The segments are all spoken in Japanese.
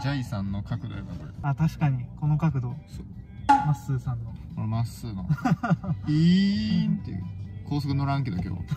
ジャイさんの角度やなこれ。 あ、確かにこの角度。 そう。 まっすーさんの。 これまっすーの。イーンっていう。高速乗らんけど今日。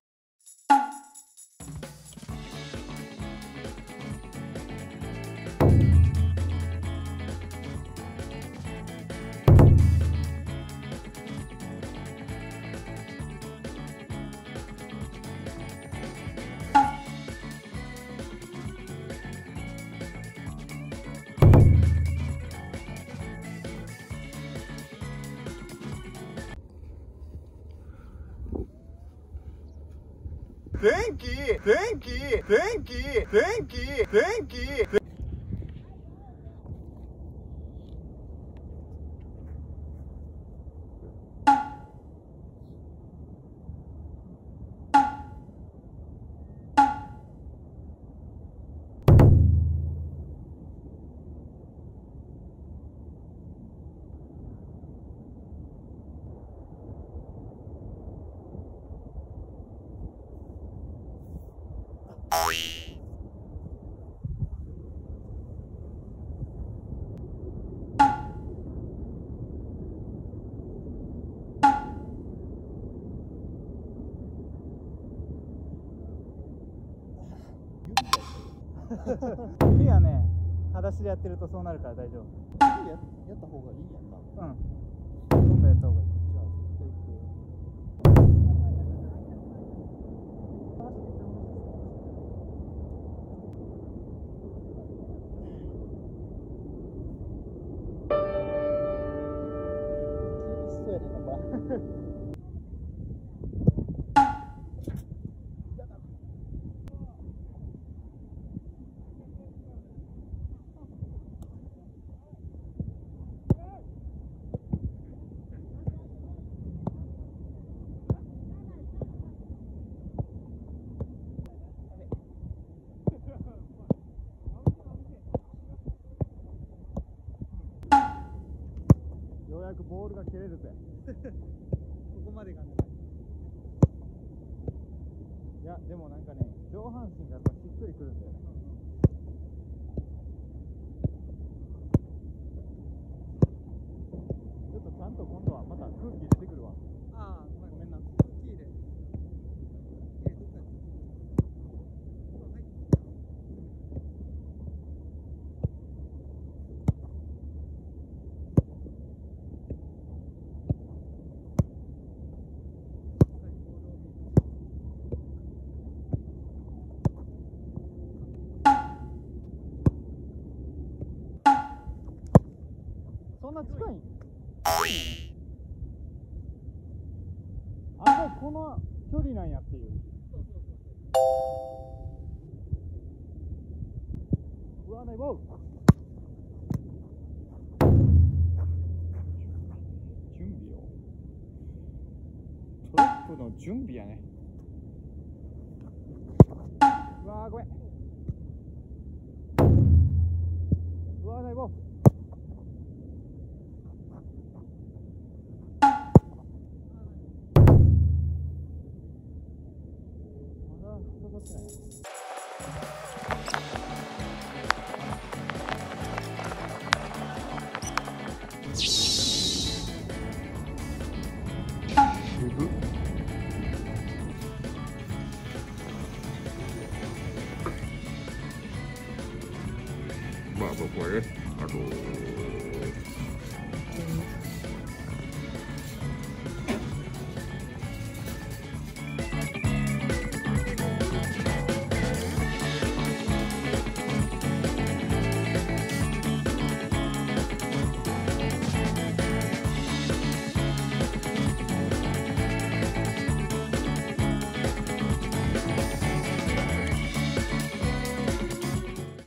電気電気電気電気電気。指はね、裸足でやってるとそうなるから大丈夫。 やった方がいいやんな。 うん。今度やった方がいい。 じゃあ絶対行く。そうやねんな、これ。ようやくボールが蹴れるぜ。 ここまでがね。 いや、でもなんかね、上半身がやっぱしっくりくるんだよね。ちょっとちゃんと今度はまた空気入れてくるわ。 ああ、ごめんな。キーで。 そんな近いん？あれこの距離なんやっていう。うわ、ないわ。準備よ。トラップの準備やね。うわー、ごめん。うわー、ないわ。 まあこれ、